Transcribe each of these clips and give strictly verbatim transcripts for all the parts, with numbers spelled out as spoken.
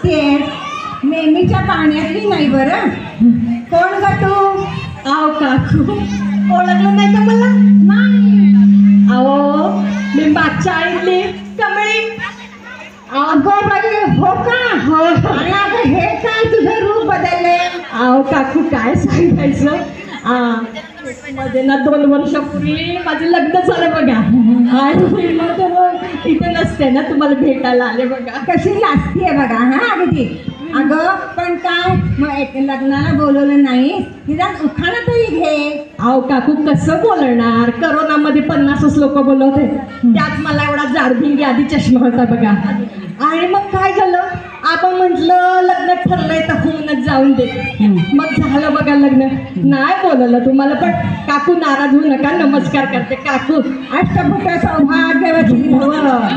लाजतेस, नेहमीच्या पाण्यातली नाही बरं. कोण ग तू? आव काकू, ओळखलं नाही का मला? नाही. अहो, मी मागच्या आईतली कमळी. अगं बाई, हो का? हो. आणि अगं हे काय तुझं रूप बदलले? आव काकू, काय सांगायचं. आ, मध्ये ना दोन वर्षापूर्वी माझं लग्न झालं बघा. आणि मग तर इथे नसते ना, तुम्हाला भेटायला आले बघा. कशी लाजतीये बघा. हा अगदी. अगं पण काय मग एक लग्नाला बोलवलं नाही, निदान उखाणा तरी घे. आव काकू, कसं बोलणार? करोनामध्ये पन्नासच लोक बोलवते, त्यात मला एवढा जाडभिंगी आधी चष्मा होता बघा. आणि मग काय झालं, आपण म्हटलं लग्न ठरलंय तर होऊनच जाऊन दे. मग झालं बघा लग्न. नाही बोलवलं तुम्हाला, पण काकू नाराज होऊ नका, नमस्कार करते. काकू, अष्टभुत सौभाग्यवती भव.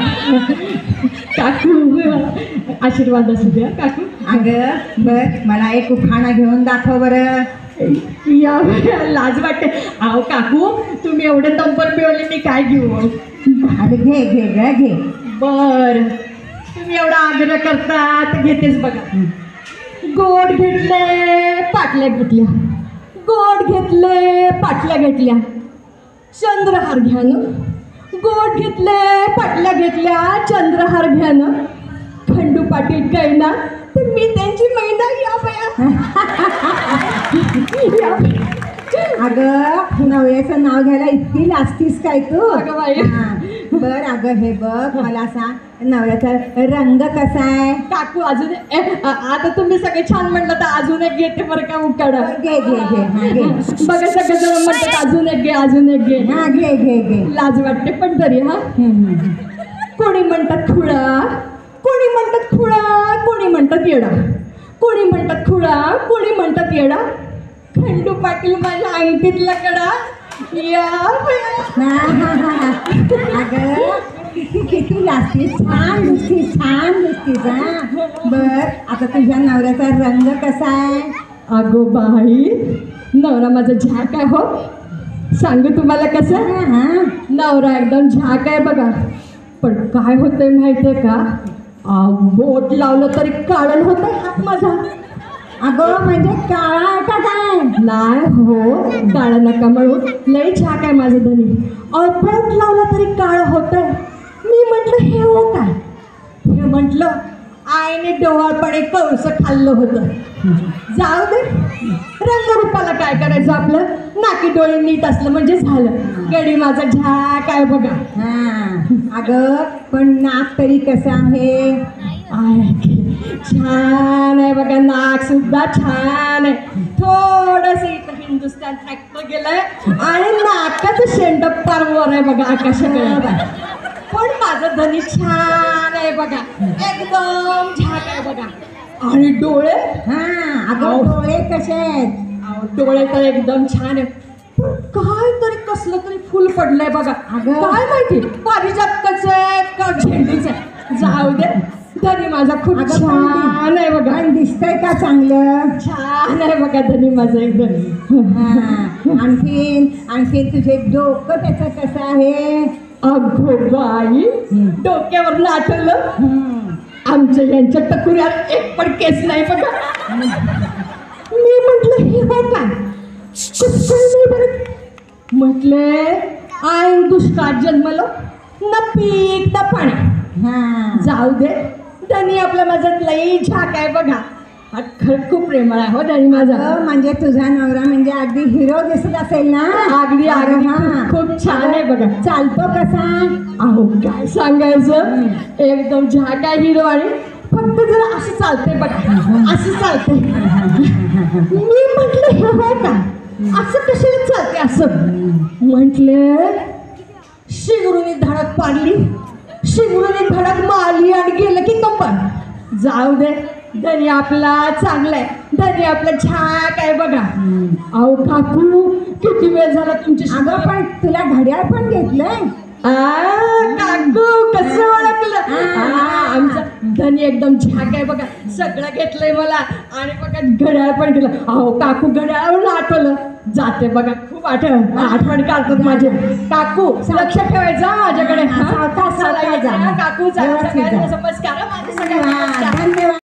काकू आशीर्वाद असू द्या काकू. अगं बर, मला एक उखाणा घेऊन दाखव बरं. या लाज वाटते. आहो काकू, तुम्ही एवढे नंबर मिळवले, मी काय घेऊ? अरे घे घे ग घे. बर, तुम्ही एवढा आग्रह करता तर घेतेच बघा. गोड घेतले पाटल्या घेतल्या, गोड घेतले पाटल्या घेतल्या, चंद्रहार घ्यानं. गोड घेतले पाटल्या घेतल्या, चंद्रहार घ्यानं. खंडू पाटील कैना तर मी त्यांची मैना. या बया. या बया. अगं नवऱ्याचं नाव घ्यायला इतकी लाजतीस काय तू? अगं बाई. हा. बर अगं हे बघ, मला सांग नवऱ्याचा रंग कसा आहे? काकू अजून ए, आ- आता तुम्ही सगळे छान म्हणलं तर अजून एक घेते बरं का उकाडा. घे घे घे. हा घे. बघा सगळे जण म्हणतात अजून एक घे, अजून एक घे. हा घे घे घे. लाज वाटते पण तरी. हा, हम्म, हम्म. कोणी म्हणतात खुळा, कोणी म्हणतात खुळा, कोणी म्हणतात येडा, कोणी म्हणतात खुळा, कोणी म्हणतात येडा. खंडू पाटील माझ्या अंगठीतला कडा. या बया. हा, हा, हा. अगं किती किती लाजतीस, छान दिसतीस, छान दिसतीस. हा बर, आता तुझ्या नवऱ्याचा रंग कसा आहे? अगो बाई, नवरा माझा झाक आहे हो. सांगू तुम्हाला कसं? हा हा. नवरा एकदम झाक आहे बघा. पण काय होतंय माहितीये का, आ, बोट लावलं तरी काळण होतंय हात माझा. अगं म्हणजे काळा आहे का काय? नाही हो, काळं नका म्हणू, लई झाक आहे माझं धनी. अहो, बोट लावलं तरी काळं होतंय. मी म्हटलं हे हो काय? हे म्हटलं आईने डोळापणे कळस खाल्लं होतं. जाऊ दे, रंगरूपाला काय करायचं आपलं, नाकी डोळे नीट असलं म्हणजे झालं. गडी माझा झाक आहे बघा. हा अगं पण नाक तरी कसं आहे? आहे छान आहे बघा, नाक सुद्धा छान आहे. थोडस इथं हिंदुस्तान ट्रॅक्टर गेलंय आणि नाकाचं शेंड पारवर आहे बघा आकाशाकडे. पण माझं धनी छान आहे बघा, एकदम झाक आहे बघा. आणि डोळे, हा अगं डोळे कसे आहेत? अहो, डोळे तर एकदम छान आहे. पण काय तरी कसलं तरी फुल पडलंय बघा. अगं. काय माहिती, पारिजातकाचं आहे का झेंडूचं आहे? जाऊ दे, धनी माझा खूप अगं, छान आहे बघा. पण दिसतंय का चांगलं? छान आहे बघा धनी माझं एकदम. हा आणखीन आणखीन तुझे डोकं त्याचं कसं आहे? अगो बाई, डोक्यावर आठवलं, हम्म. आमच्या यांच्या टकुऱ्यात एक पण केस नाही बघा. मी म्हटलं हे हो काय, कसं नाही बरं. म्हटले आई दुष्काळ जन्मलो, न पीक न पाणी. हा जाऊ दे, धनी आपला माझा लई झाक आहे बघा. हा खरं खूप प्रेमळ आहे हो धनी माझा. अगं, म्हणजे तुझा नवरा म्हणजे अगदी हिरो दिसत असेल ना? अगदी अगदी हा. खूप- खूप छान आहे बघा. चालतो कसा? अहो काय सांगायचं, एकदम झाक आहे हिरो. आणि फक्त जरा असं चालतंय बघा, असं चालतंय. मी म्हटलं हे हो का, असं कशाला चालते असं? म्हटले शिगुरूने धडक पाडली, शिगुरूने धडक मारली आणि गेलं की कंपन. जाऊ दे, धनी आपला चांगलाय, धनी आपला झाक आहे बघा. अहो काकू, किती वेळ झाला तुमची. अगं पण तुला घड्याळ पण घेतलंय? आ, काकू कसं ओळखलं? हा, आमचा धनी एकदम झाक आहे बघा, सगळं घेतलंय मला. आणि बघा घड्याळ पण केलं. अहो काकू, घड्याळावरून आठवलं, जाते बघा, खूप आठवण आठवण काढतात माझे. काकू लक्ष ठेवायचं हा माझ्याकडे. सावकाश, सावकाश जा. काकू व्यवस्थित जा. नमस्कार, माझे सगळे हा, नमस्कार. धन्यवाद.